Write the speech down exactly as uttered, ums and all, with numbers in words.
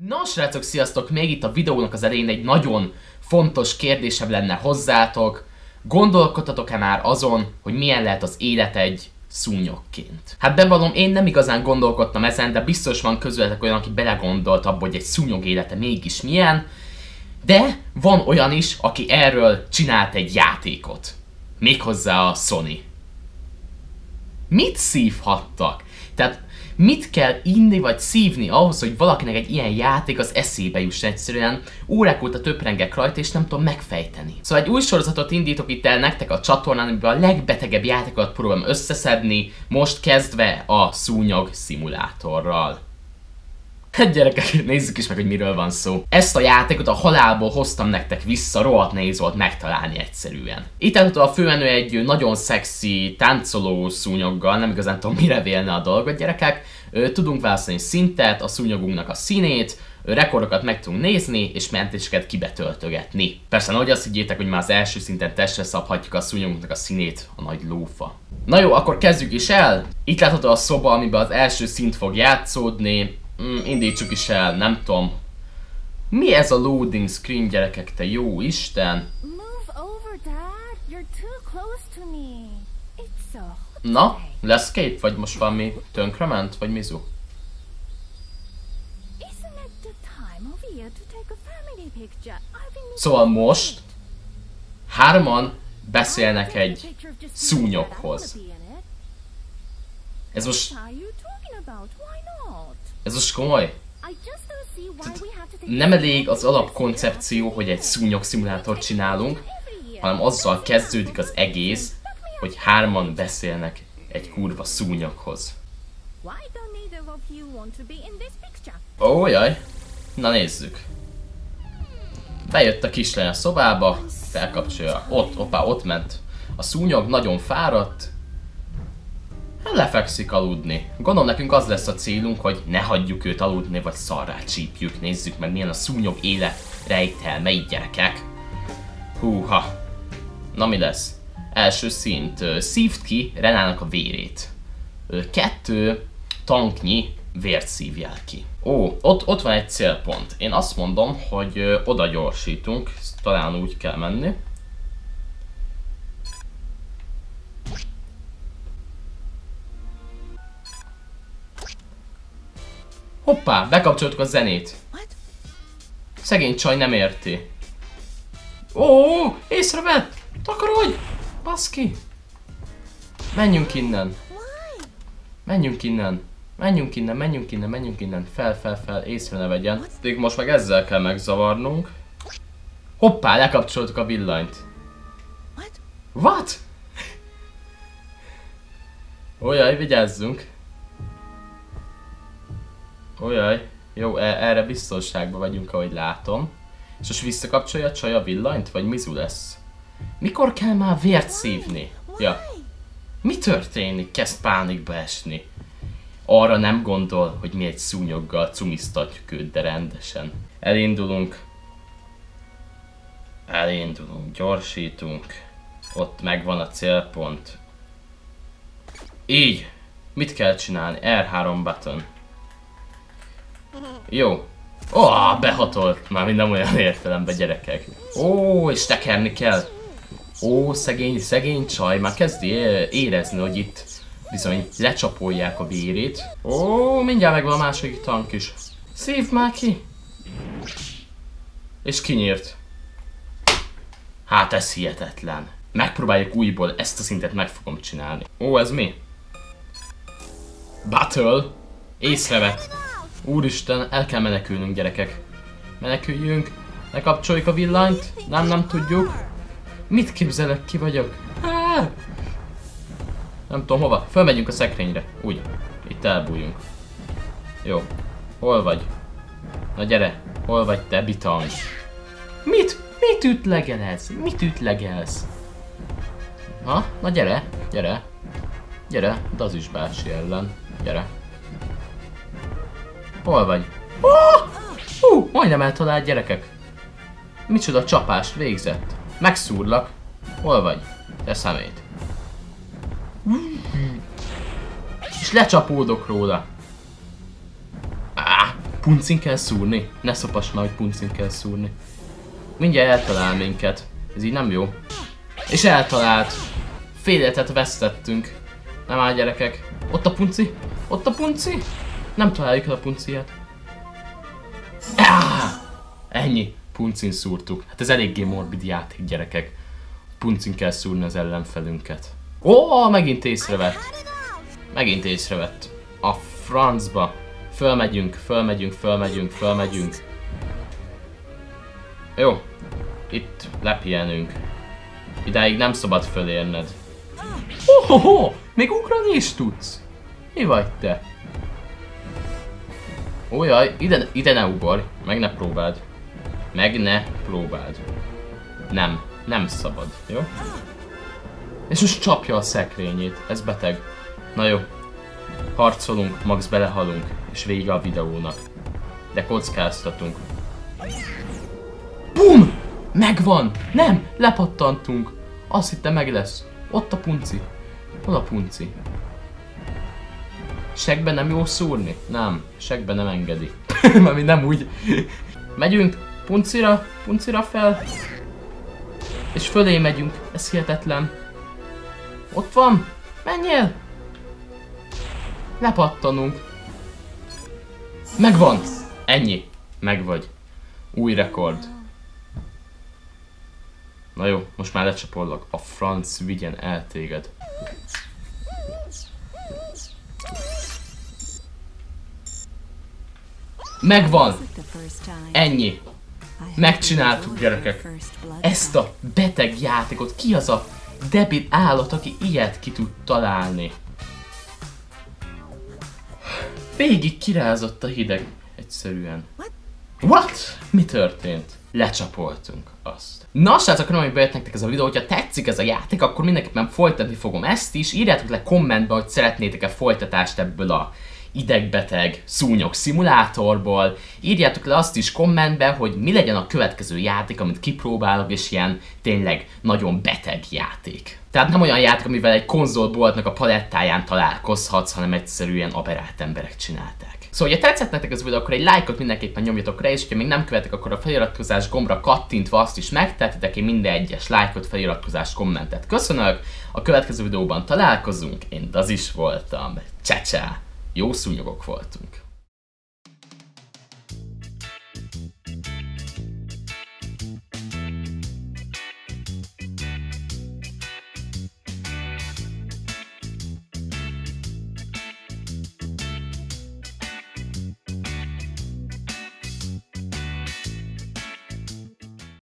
Na srácok, sziasztok! Még itt a videónak az elején egy nagyon fontos kérdésem lenne hozzátok. Gondolkodtatok-e már azon, hogy milyen lehet az élet egy szúnyogként? Hát bevallom, én nem igazán gondolkodtam ezen, de biztos van közületek olyan, aki belegondolt abba, hogy egy szúnyog élete mégis milyen. De van olyan is, aki erről csinált egy játékot. Méghozzá a Sony. Mit szívhattak? Tehát mit kell inni vagy szívni ahhoz, hogy valakinek egy ilyen játék az eszébe jusson? Egyszerűen órák óta töprengek rajta, és nem tudom megfejteni. Szóval egy új sorozatot indítok itt el nektek a csatornán, amiben a legbetegebb játékokat próbálom összeszedni, most kezdve a szúnyog szimulátorral. Hát gyerekek, nézzük is meg, hogy miről van szó. Ezt a játékot a halálból hoztam nektek vissza, rohadt nehéz volt megtalálni egyszerűen. Itt látható a főmenő egy nagyon szexi, táncoló szúnyoggal, nem igazán tudom mire vélne a dolgot, gyerekek. Tudunk választani szintet, a szúnyogunknak a színét, rekordokat meg tudunk nézni, és mentéseket kibetöltögetni. Persze, nehogy azt higgyétek, hogy már az első szinten testre szabhatjuk a szúnyogunknak a színét, a nagy lófa. Na jó, akkor kezdjük is el. Itt látható a szoba, amiben az első szint fog játszódni. Mm, indítsuk is el, nem tudom. Mi ez a loading screen, gyerekek, te jó Isten? Na, l'escape, vagy most valami tönkrement, vagy mizu? Szóval most hárman beszélnek egy szúnyoghoz. Ez most... Ez most komoly? Nem elég az alapkoncepció, hogy egy szúnyog szimulátort csinálunk, hanem azzal kezdődik az egész, hogy hárman beszélnek egy kurva szúnyoghoz. Ó, jaj. Na nézzük. Bejött a kislány a szobába, felkapcsolja. Ott, oppá, ott ment. A szúnyog nagyon fáradt. Lefekszik aludni. Gondolom nekünk az lesz a célunk, hogy ne hagyjuk őt aludni, vagy szarrá csípjük. Nézzük meg, milyen a szúnyog élet rejtelmei, gyerekek. Húha. Na mi lesz? Első szint. Szívd ki Renának a vérét. Kettő. Tanknyi vért szívjál ki. Ó, ott, ott van egy célpont. Én azt mondom, hogy oda gyorsítunk. Talán úgy kell menni. Hoppá, bekapcsoltuk a zenét. Szegény csaj nem érti. Ó, észrevett! Takarodj! Baszki! Menjünk innen. Menjünk innen. Menjünk innen, menjünk innen, menjünk innen. Fel, fel, fel, észre ne vegyen. Még most meg ezzel kell megzavarnunk. Hoppá, lekapcsoltuk a villanyt. What? Ójaj, vigyázzunk. Ójaj, jó, erre biztonságban vagyunk, ahogy látom. És most visszakapcsolja a csaj a villanyt, vagy mizu lesz? Mikor kell már vért szívni? Ja. Mi történik? Kezd pánikba esni. Arra nem gondol, hogy mi egy szúnyoggal cumisztatjuk őt, de rendesen. Elindulunk. Elindulunk, gyorsítunk. Ott megvan a célpont. Így. Mit kell csinálni? er három button. Jó. Ó, oh, behatolt. Már minden olyan értelemben, gyerekek. Ó, és tekerni kell. Ó, szegény, szegény csaj. Már kezdi érezni, hogy itt bizony lecsapolják a vérét. Ó, mindjárt megvan a második tank is. Szívd már ki. És kinyírt. Hát ez hihetetlen. Megpróbáljuk újból, ezt a szintet meg fogom csinálni. Ó, ez mi? Battle. Észrevett. Úristen, el kell menekülnünk, gyerekek. Meneküljünk. Lekapcsoljuk a villanyt. Nem, nem tudjuk. Mit képzelek, ki vagyok? Há! Nem tudom hova. Fölmegyünk a szekrényre. Úgy. Itt elbújjunk. Jó. Hol vagy? Na gyere. Hol vagy te, bitang? Mit? Mit ütlegelsz? Mit ütlegelsz? Ha? Na gyere. Gyere. Gyere. Dazis bácsi ellen. Gyere. Hol vagy? Oh! Hú, majdnem eltalált, gyerekek. Micsoda csapást végzett. Megszúrlak. Hol vagy? Te szemét. És lecsapódok róla. Á, Puncin kell szúrni? Ne szopass már, hogy puncin kell szúrni. Mindjárt eltalál minket. Ez így nem jó. És eltalált. Fél életet vesztettünk. Nem áll, gyerekek. Ott a punci. Ott a punci. Nem találjuk el a punciát. Ah! Ennyi. Puncin szúrtuk. Hát ez eléggé morbid játék, gyerekek. Puncin kell szúrni az ellenfelünket. Ó, megint észrevett. Megint észrevett. A francba. Fölmegyünk, fölmegyünk, fölmegyünk, fölmegyünk. Jó. Itt lepihenünk. Idáig nem szabad fölérned. Ohoho! Még ugrani is tudsz? Mi vagy te? Ójaj, ide, ide ne ugorj. Meg ne próbáld. Meg ne próbáld. Nem, nem szabad, jó? És most csapja a szekrényét, ez beteg. Na jó. Harcolunk, max belehalunk, és vége a videónak. De kockáztatunk. Bum! Megvan! Nem! Lepattantunk! Azt hittem meg lesz. Ott a punci. Hol a punci? Segben nem jó szúrni? Nem. Segben nem engedi. Mármint nem úgy. Megyünk. Puncira. Puncira fel. És fölé megyünk. Ez hihetetlen. Ott van. Menjél. Lepattanunk. Megvan. Ennyi. Megvagy. Új rekord. Na jó, most már lecsapollak. A franc vigyen el téged. Megvan! Ennyi! Megcsináltuk, gyerekek! Ezt a beteg játékot, ki az a debil állat, aki ilyet ki tud találni? Végig kirázott a hideg. Egyszerűen. What? Mi történt? Lecsapoltunk azt. Na, srácok, remélem, hogy bejött nektek ez a videó, hogyha tetszik ez a játék, akkor mindenképpen folytatni fogom ezt is. Írjátok le kommentbe, hogy szeretnétek-e folytatást ebből a idegbeteg szúnyog szimulátorból. Írjátok le azt is kommentbe, hogy mi legyen a következő játék, amit kipróbálok, és ilyen tényleg nagyon beteg játék. Tehát nem olyan játék, amivel egy konzolboltnak a palettáján találkozhatsz, hanem egyszerűen aberált emberek csinálták. Szóval, ha tetszett nektek ez a videó, akkor egy lájkot mindenképpen nyomjatok rá, és ha még nem követek, akkor a feliratkozás gombra kattintva azt is megtehetitek, én minden egyes lájkot, feliratkozást, kommentet köszönök. A következő videóban találkozunk, én az is voltam. Csá-csá! Jó szúnyogok voltunk.